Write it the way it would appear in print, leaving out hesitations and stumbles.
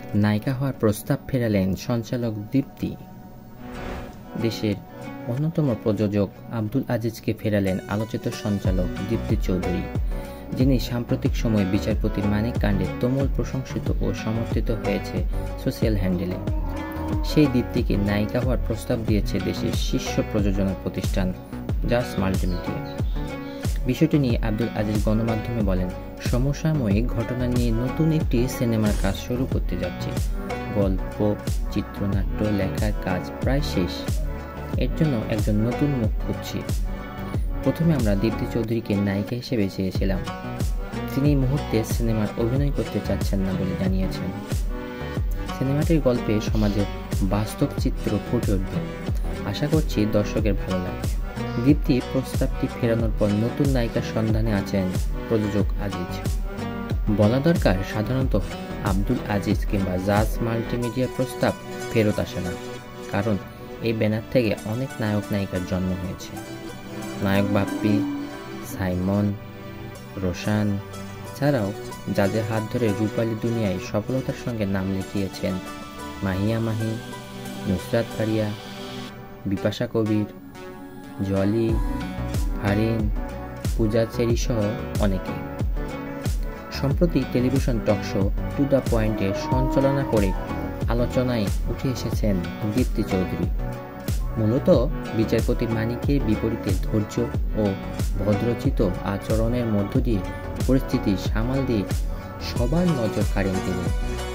নায়িকা হওয়ার প্রস্তাব ফেরালেন সঞ্চালক দীপ্তি। দেশের অন্যতম প্রযোজক আব্দুল আজিজকে ফেরালেন আলোচিত সঞ্চালক দীপ্তি চৌধুরী, যিনি সাম্প্রতিক সময়ে বিচারপতি মানিক কাণ্ডে তুমুল প্রশংসিত ও সমর্থিত হয়েছে সোশ্যাল হ্যান্ডেলে। সেই দীপ্তিকে নায়িকা হওয়ার প্রস্তাব দিয়েছে দেশের শীর্ষ প্রযোজনা প্রতিষ্ঠান জাজ মাল্টিমিডিয়া। বিষয়টি নিয়ে আব্দুল আজিজ গণমাধ্যমে বলেন, সমসাময়িক ঘটনা নিয়ে নতুন একটি সিনেমার কাজ শুরু করতে যাচ্ছি। গল্প, চিত্রনাট্য লেখার কাজ প্রায় শেষ। এর জন্য একজন নতুন মুখ খুঁজছি। প্রথমে আমরা দীপ্তি চৌধুরীকে নায়িকা হিসেবে চেয়েছিলাম। তিনি এই মুহূর্তে সিনেমার অভিনয় করতে চাচ্ছেন না বলে জানিয়েছেন। সিনেমাটির গল্পে সমাজের বাস্তব চিত্র ফুটে উঠবে। আশা করছি দর্শকের ভালো লাগবে। দীপ্তি প্রস্তাবটি ফেরানোর পর নতুন নায়িকার সন্ধানে আছেন প্রযোজক আজিজ। বলা দরকার, সাধারণত আব্দুল আজিজ কিংবা জাজ মাল্টিমিডিয়ার প্রস্তাব ফেরত আসে না, কারণ এই ব্যানার থেকে অনেক নায়ক নায়িকার জন্ম হয়েছে। নায়ক বাপ্পি, সাইমন, রোশান ছাড়াও জাজের হাত ধরে রূপালী দুনিয়ায় সফলতার সঙ্গে নাম লিখিয়েছেন মাহিয়া মাহি, নুসরাত ফারিয়া, বিপাশা কবির, জলি, ফারিন, পূজা চেরি সহ অনেকে। সম্প্রতি টেলিভিশন টকশো টু দ্য পয়েন্টে সঞ্চালনা করে আলোচনায় উঠে এসেছেন দীপ্তি চৌধুরী। মূলত বিচারপতি মানিকের বিপরীতে ধৈর্য ও ভদ্রচিত আচরণের মধ্য দিয়ে পরিস্থিতি সামাল দিয়ে সবার নজর কাড়েন তিনি।